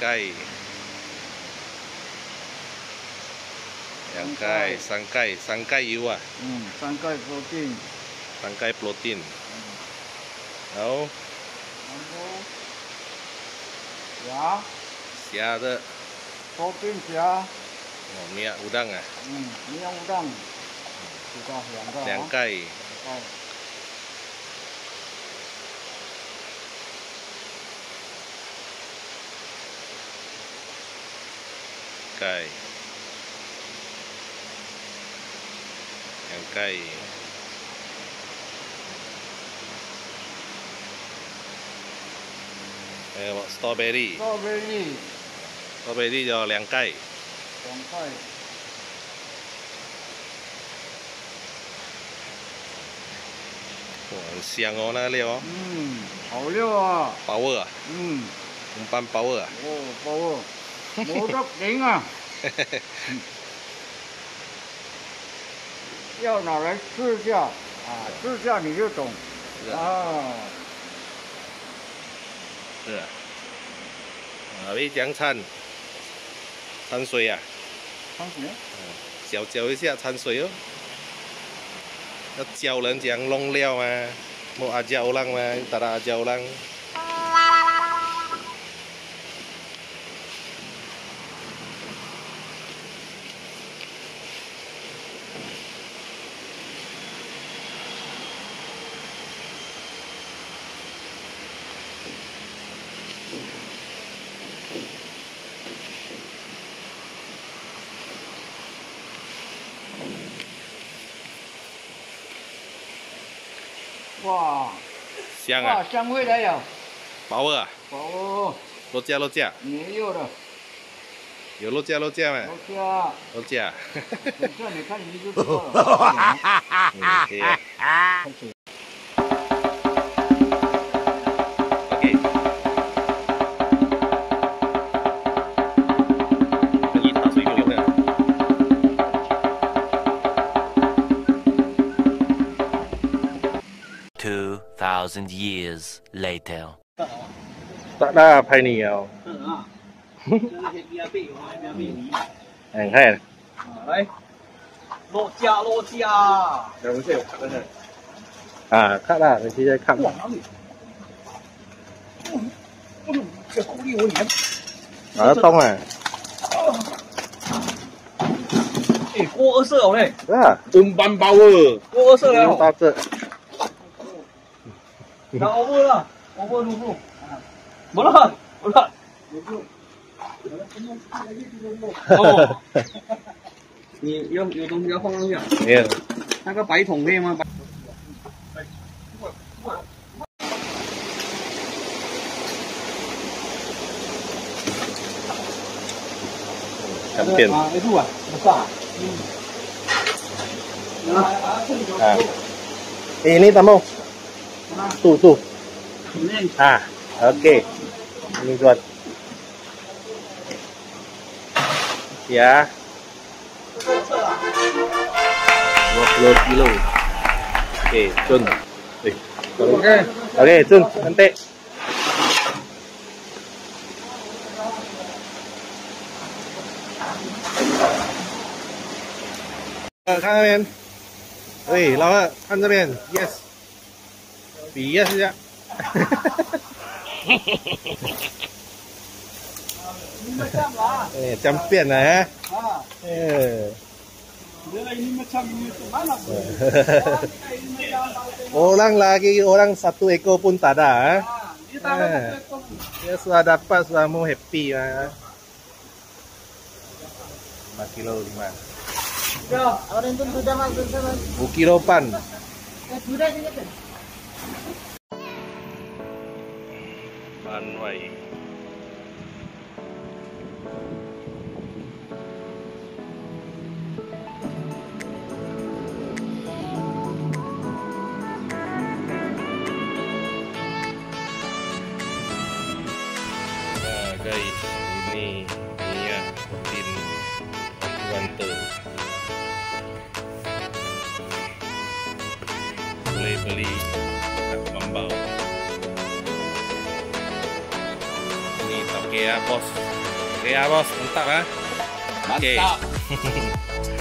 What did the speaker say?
sangkai. Sangkai you ah. Sangkai protein. Sangkai protein. Lalu虾的 protein 虾。 minyak udang ah. minyak udang. Sudah 两盖。盖。两盖。还有 strawberry。strawberry 就两盖。哇，很香哦，那个料哦。 好料啊。 包味啊。红斑包味啊。 包味。冇得頂啊！要拿来试一下试一下你就懂。 是啊。你怎样掺水啊？ 掺水？ 搅一下掺水哦。要教人怎样弄料嘛，冇阿教人嘛，tak ada ajar orang。 哇， 香啊！ 香味来了。 包味啊？ 包。 肉夹。 没有的。 有肉夹吗？肉夹。 等下你看你就知道了。 可以啊。 2,000 years later. Tak dah pai ni kau. Anh thấy. Đấy. Lô cha. Đâu có cắt đây. Cắt ra thì chỉ cắt. Nó tông à. Cô ơ sợ này. Ban bao ơ. Cô ơ sợ này. Tao sợ. Đã over rồi. Over luôn. Một lần.有东西要放上去。 没有。 那个白桶可以吗？ 看片。Ini tamu. Tuh. Oke. Ini buat. Ya. 20 kilo. Oke, Jun. Oke, Jun, nanti.看那边。喂，老二，看这边 ，yes， 比 yes 一下。Trăm tiền này ha. Orang lagi, orang satu ekor pun tak ada. Dia sudah dapat, sudah mau happy. 5 kilo 5. Kilo pan. Pan wai. Nah guys, ini minyak tin Guanto. Boleh beli kat Mambau. Ini tapi Okey ya bos. Okey ya bos, mantap ya. Mantap.